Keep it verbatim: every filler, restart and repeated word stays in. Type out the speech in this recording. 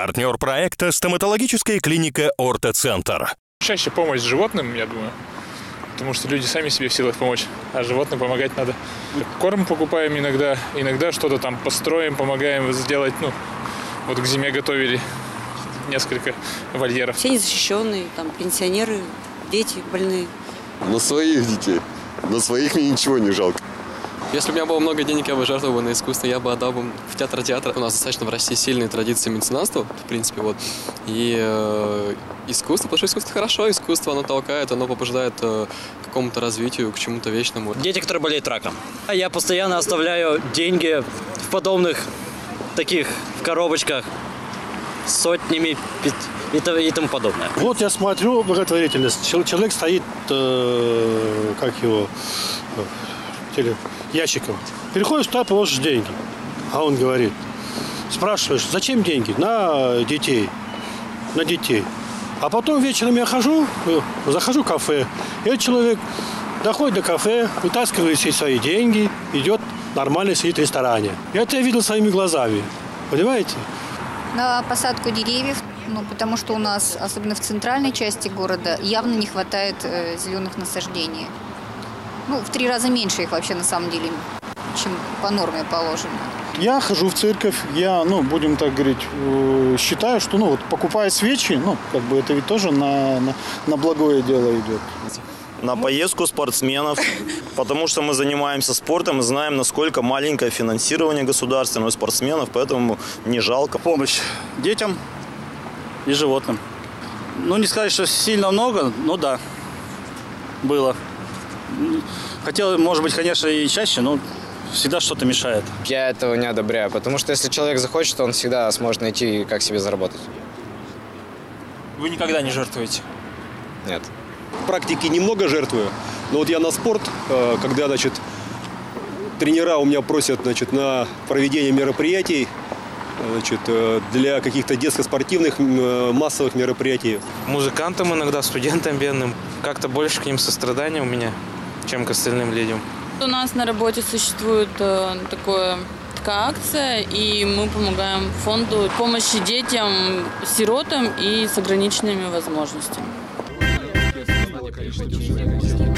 Партнер проекта – стоматологическая клиника «Ортоцентр». Чаще помощь животным, я думаю, потому что люди сами себе в силах помочь, а животным помогать надо. Корм покупаем иногда, иногда что-то там построим, помогаем сделать, ну, вот к зиме готовили несколько вольеров. Все незащищенные, там, пенсионеры, дети больные. На своих детей, на своих мне ничего не жалко. Если бы у меня было много денег, я бы жертвовал бы на искусство, я бы отдал бы в театр театра. У нас достаточно в России сильные традиции меценатства, в принципе, вот. И э, искусство, потому что искусство хорошо, искусство, оно толкает, оно побуждает э, к какому-то развитию, к чему-то вечному. Дети, которые болеют раком. Я постоянно оставляю деньги в подобных таких в коробочках с сотнями и тому подобное. Вот я смотрю благотворительность. Человек стоит, э, как его, теле, ящиком. Переходишь туда, положишь деньги. А он говорит, спрашиваешь, зачем деньги? На детей. На детей. А потом вечером я хожу, захожу в кафе. И этот человек доходит до кафе, вытаскивает все свои деньги, идет нормально сидит в ресторане. Я это видел своими глазами. Понимаете? На посадку деревьев, ну, потому что у нас, особенно в центральной части города, явно не хватает э, зеленых насаждений. Ну, в три раза меньше их вообще на самом деле, чем по норме положено. Я хожу в церковь, я, ну, будем так говорить, считаю, что, ну, вот, покупая свечи, ну, как бы это ведь тоже на, на, на благое дело идет. На поездку спортсменов, потому что мы занимаемся спортом и знаем, насколько маленькое финансирование государственного спортсменов, поэтому не жалко. Помощь детям и животным. Ну, не сказать, что сильно много, но да, было. Хотел, может быть, конечно, и чаще, но всегда что-то мешает. Я этого не одобряю, потому что если человек захочет, он всегда сможет найти, как себе заработать. Вы никогда не жертвуете? Нет. В практике немного жертвую, но вот я на спорт, когда, значит, тренера у меня просят, значит, на проведение мероприятий, значит, для каких-то детско-спортивных массовых мероприятий. Музыкантам иногда, студентам бедным. Как-то больше к ним сострадания у меня, чем к остальным людям. У нас на работе существует э, такое, такая акция, и мы помогаем фонду помощи детям, сиротам и с ограниченными возможностями. Количество